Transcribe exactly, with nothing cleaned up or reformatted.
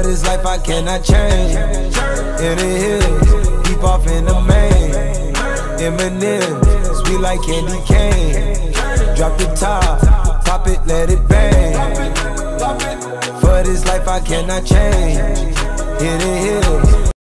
this life I cannot change. In the hills, deep off in the main. Eminem, sweet like candy cane. Drop the top, pop it, let it bang. For this life I cannot change. In the hills.